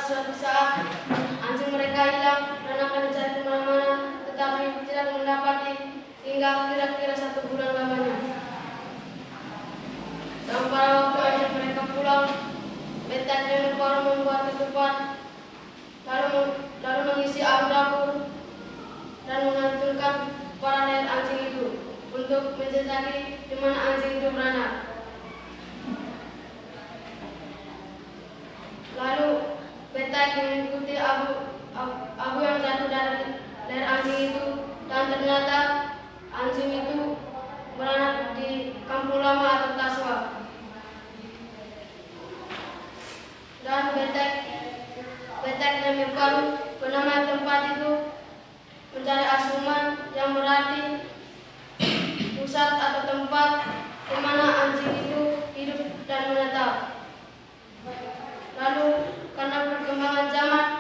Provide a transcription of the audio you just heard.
suatu saat anjing mereka hilang dan akan dicari kemana-mana, tetapi tidak mendapati hingga kira-kira 1 bulan lamanya. Dan pada waktu anjing mereka pulang, Betek dan Mekor membuat ketupat, lalu mengisi air dapur dan menggantungkan para leher anjing itu untuk menjejaki di mana anjing itu berada. Lalu Betek mengikuti abu yang jatuh dari leher anjing itu, dan ternyata anjing itu berada di kampung lama atau Taswa. Dan Betek dan Mekor menamai tempat itu mencari asuman, yang berarti pusat atau tempat di mana anjing itu hidup dan menetap. Lalu karena perkembangan zaman,